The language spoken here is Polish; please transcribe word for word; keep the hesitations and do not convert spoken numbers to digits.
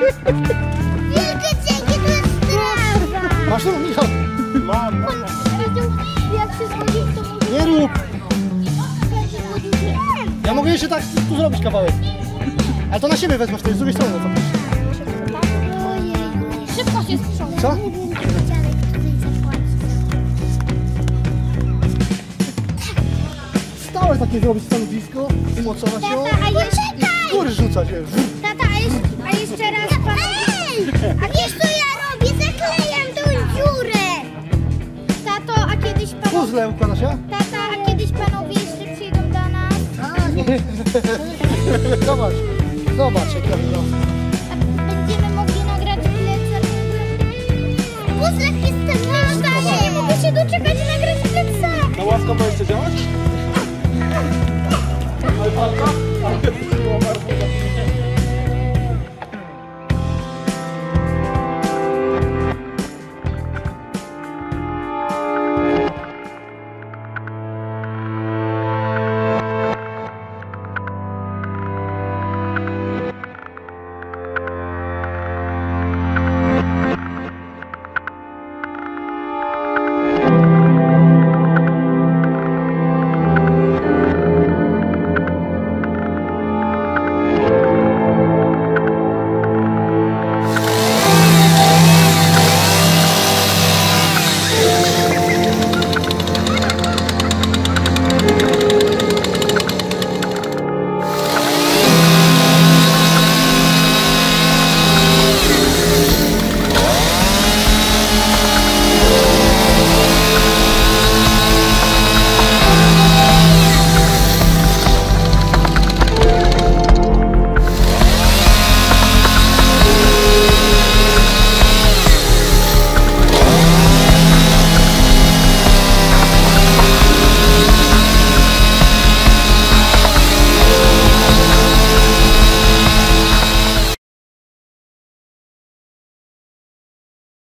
Wielkie dzięki, to jest trawa. Masz tu, Michał? Mam, mam. Jak się zgodzić, to może... Nie rób! Jak się zgodzić, nie. Ja mogę jeszcze tak tu zrobić kawałek. Ale to na siebie wezmę wtedy, z drugiej strony. Ojej, szybko się sprząta. Co? Nie wiem, czy dziadek tutaj zapłaci. Stałe takie zrobić stanowisko, umocować ją Tata, a jeszcze... i z góry rzucać, wiesz. Tata, a jeszcze, a jeszcze raz pan... Ej! A wiesz co ja robię? Zaklejam tą dziurę! Tato, a kiedyś panowie... Puzzle układasz, ja? Tata, a kiedyś panowie jeszcze przyjdą do nas? Zobacz, zobacz jak ja wyglądam. A będziemy mogli nagrać plecak? Puzzle jestem na nie mogę się doczekać nagrać plecak! Na ławkę ma jeszcze działać? Ale palka?